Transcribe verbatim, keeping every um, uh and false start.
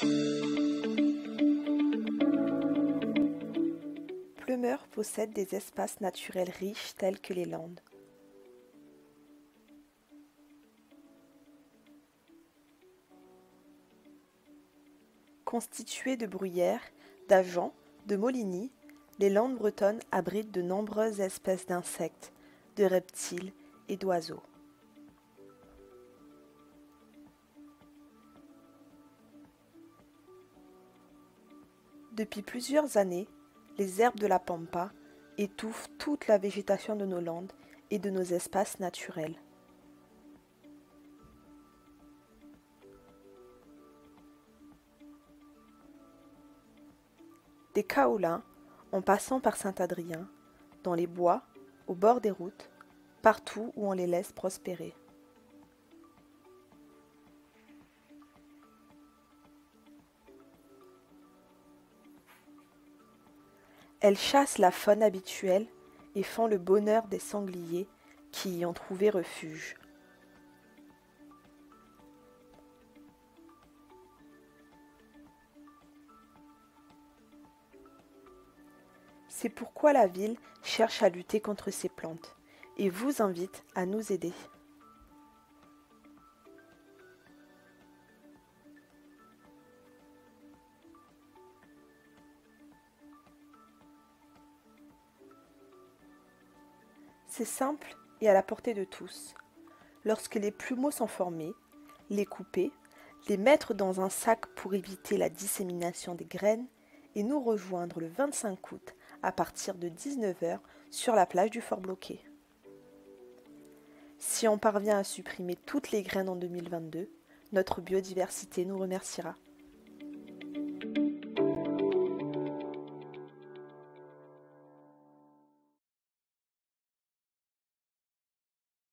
Plumeur possède des espaces naturels riches tels que les landes. Constituées de bruyères, d'ajoncs, de molinies, les landes bretonnes abritent de nombreuses espèces d'insectes, de reptiles et d'oiseaux. Depuis plusieurs années, les herbes de la pampa étouffent toute la végétation de nos landes et de nos espaces naturels. Des kaolins, en passant par Saint-Adrien, dans les bois, au bord des routes, partout où on les laisse prospérer. Elles chassent la faune habituelle et font le bonheur des sangliers qui y ont trouvé refuge. C'est pourquoi la ville cherche à lutter contre ces plantes et vous invite à nous aider. C'est simple et à la portée de tous. Lorsque les plumeaux sont formés, les couper, les mettre dans un sac pour éviter la dissémination des graines et nous rejoindre le vingt-cinq août à partir de dix-neuf heures sur la plage du Fort Bloquet. Si on parvient à supprimer toutes les graines en deux mille vingt-deux, notre biodiversité nous remerciera.